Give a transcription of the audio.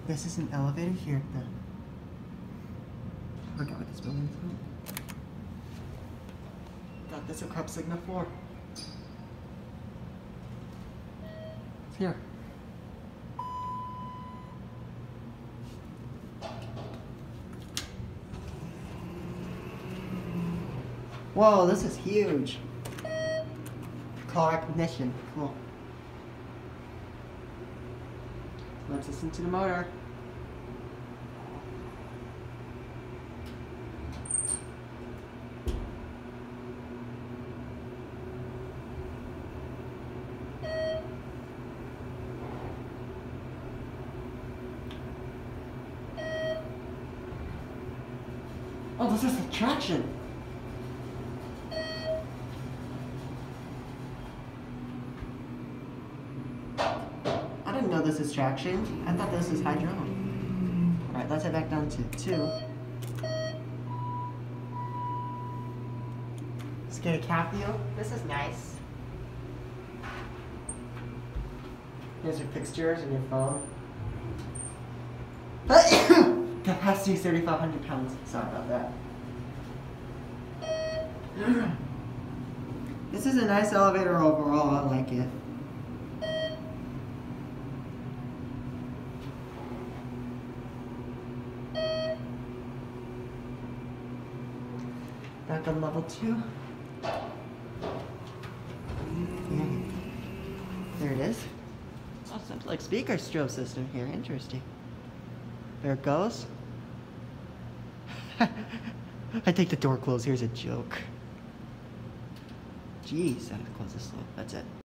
This is an elevator here at the... I forgot what this building's called. Got this at Crop Sigma 4. It's here. Whoa, this is huge. Call recognition, cool. Let's listen to the motor. Oh, this is the traction. I didn't know this is traction. I thought this was hydraulic. Alright, let's head back down to 2. Let's get a cap view. This is nice. Here's your fixtures and your phone. Capacity is 3,500 pounds. Sorry about that. This is a nice elevator overall. I like it. Back on level 2. There it is. Oh, sounds like speaker strobe system here. Interesting. There it goes. I think the door closed. Here's a joke. Jeez, I have to close this slow. That's it.